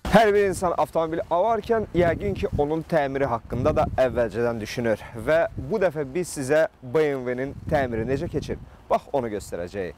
Hər bir insan avtomobil alarkən yəqin ki, onun təmiri haqqında da əvvəlcədən düşünür. Və bu dəfə biz sizə BMW-nin təmiri necə keçir? Bax, onu göstərəcəyik.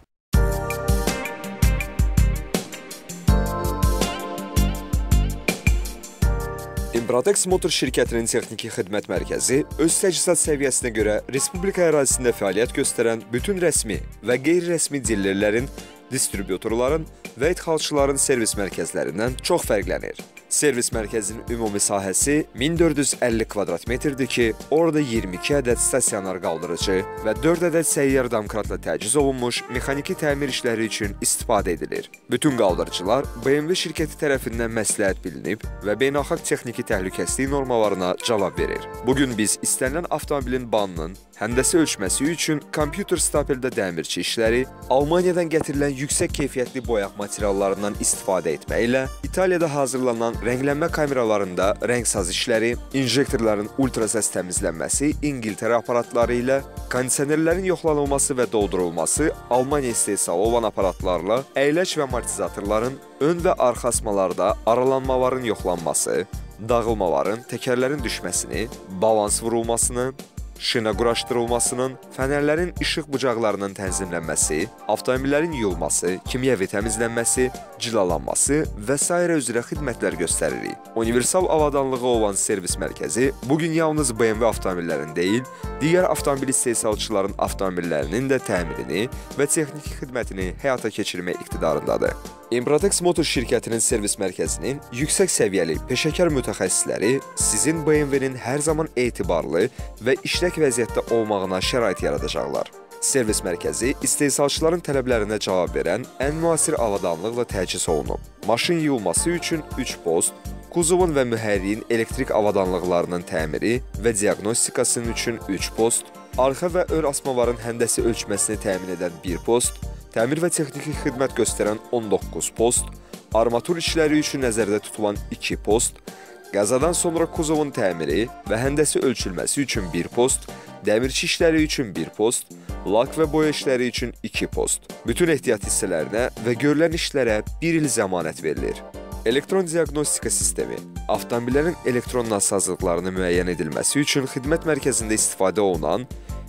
İmprotex Motor şirkətinin texniki xidmət mərkəzi öz təchizat səviyyəsinə görə Respublika ərazisində fəaliyyət göstərən bütün rəsmi və qeyri-rəsmi dillerlərin, distributorların və idxalçıların servis mərkəzlərindən çox fərqlənir. Servis mərkəzinin ümumi sahəsi 1450 kvadrat metrdir ki, orada 22 ədəd stasionar qaldırıcı və 4 ədəd səyyar damkratla təchiz olunmuş mexaniki təmir işləri üçün istifadə edilir. Bütün qaldırıcılar BMW şirkəti tərəfindən məsləhət bilinib və beynəlxalq texniki təhlükəsizlik normalarına cavab verir. Bugün biz istənilən avtomobilin banının həndəsi ölçməsi üçün kompüter stapeldə dəmirçi işləri, Almaniyadan gətirilən yüksək keyfiyyətli boyaq materiallarından istifadə etməklə, İtaliyada hazırlanan rənglənmə kameralarında rəngsaz işləri, injektorların ultrasəs təmizlənməsi İngiltərə aparatları ilə, kondisionerlərin yoxlanılması və doldurulması Almaniya istehsalı olan aparatlarla, əyləc və amortizatorların ön və arxa asmalarda aralanmaların yoxlanması, dağılmaların, təkərlərin düşməsini, balans vurulmasını, şina quraşdırılmasının, fənərlərin işıq bucaqlarının tənzimlənməsi, avtomobillərin yuyulması, kimyəvi təmizlənməsi, cilalanması və s. üzrə xidmətlər göstəririk. Universal avadanlığı olan servis mərkəzi bugün yalnız BMW avtomobillərin deyil, digər avtomobil istehsalçıların avtomobillərinin də təmirini və texniki xidmətini həyata keçirmək iqtidarındadır. İmprotex Motor şirkətinin servis mərkəzinin yüksək səviyyəli peşəkar mütəxəssisləri sizin BMW-nin hər zaman etibarlı və işlək vəziyyətdə olmağına şərait yaradacaqlar. Servis mərkəzi istehsalçıların tələblərinə cavab verən ən müasir avadanlıqla təchiz olunub. Maşın yuyulması üçün 3 post, kuzovun və mühərriyin elektrik avadanlıqlarının təmiri və diaqnostikasının üçün 3 post, arxa və ön asmaların həndəsi ölçməsini təmin edən 1 post, təmir və texniki xidmət göstərən 19 post, armatur işləri üçün nəzərdə tutulan 2 post, qəzadan sonra kuzovun təmiri və həndəsi ölçülməsi üçün 1 post, dəmirçi işləri üçün 1 post, lak və boya işləri üçün 2 post. Bütün ehtiyat hissələrinə və görülən işlərə 1 il zəmanət verilir. Elektron diaqnostika sistemi, avtomobillərin elektron nasazlıqlarını müəyyən edilməsi üçün xidmət mərkəzində istifadə olunan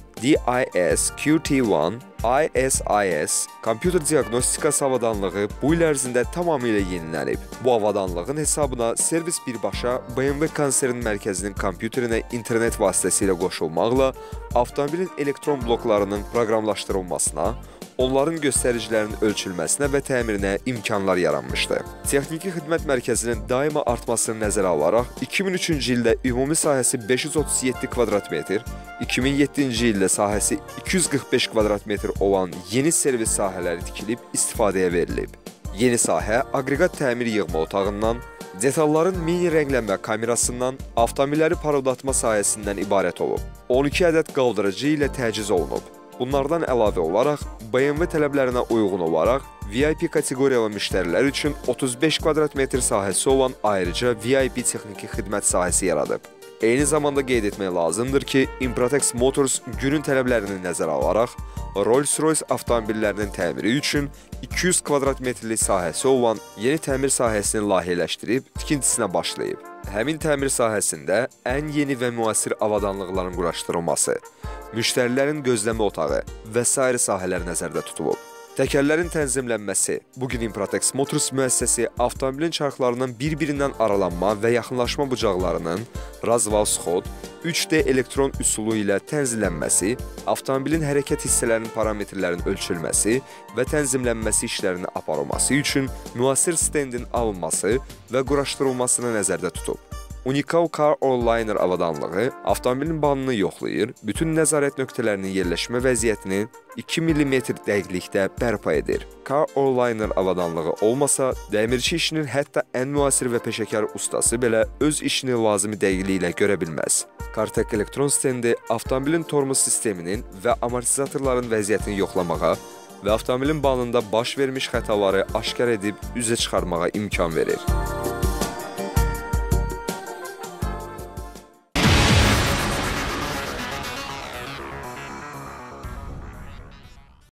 DIS QT1 ISIS kompüter diaqnostikası avadanlığı bu il ərzində tamamilə yenilənib. Bu avadanlığın hesabına servis birbaşa BMW konsernin mərkəzinin kompüterinə internet vasitəsilə qoşulmaqla avtomobilin elektron bloklarının proqramlaşdırılmasına, onların göstəricilərinin ölçülməsinə və təmirinə imkanlar yaranmışdı. Texniki xidmət mərkəzinin daima artmasını nəzərə alaraq 2003-cü ildə ümumi sahəsi 537 kvadrat metr, 2007-ci ildə sahəsi 245 kvadrat metr olan yeni servis sahələri tikilib istifadəyə verilib. Yeni sahə aqreqat təmir yığma otağından, detalların mini rənglənmə kamerasından, avtomobilləri parıldatma sahəsindən ibarət olub. 12 ədəd qaldırıcı ilə təchiz olunub. Bunlardan əlavə olaraq, BMW tələblərinə uyğun olaraq, VIP kateqoriyalı müştərilər üçün 35 kvadrat metr sahəsi olan ayrıca VIP texniki xidmət sahəsi yaradıb. Eyni zamanda qeyd etmək lazımdır ki, Improtex Motors günün tələblərini nəzərə alaraq, Rolls-Royce avtomobillərinin təmiri üçün 200 kvadrat metrlik sahəsi olan yeni təmir sahəsini layihələşdirib, tikintisinə başlayıb. Həmin təmir sahəsində ən yeni və müasir avadanlıqların quraşdırılması, müştərilərin gözləmə otağı və s. sahələr nəzərdə tutulub. Təkərlərin tənzimlənməsi. Bugün Improtex Motors müəssisəsi avtomobilin çarxlarının bir-birindən aralanma və yaxınlaşma bucaqlarının razval sxod, 3D elektron üsulu ilə tənzimlənməsi, avtomobilin hərəkət hissələrinin parametrlərinin ölçülməsi və tənzimlənməsi işlərinin aparılması üçün müasir stendin alınması və quraşdırılmasını nəzərdə tutub. Unikal Car All-Liner avadanlığı avtomobilin banını yoxlayır, bütün nəzarət nöqtələrinin yerləşmə vəziyyətini 2 mm dəqiqlikdə bərpa edir. Car All-Liner avadanlığı olmasa, dəmirçi işinin hətta ən müasir və peşəkar ustası belə öz işini lazımi dəqiqliklə görə bilməz. Kartek elektron stendi avtomobilin tormuz sisteminin və amortizatorların vəziyyətini yoxlamağa və avtomobilin banında baş vermiş xətaları aşkar edib üzə çıxarmağa imkan verir.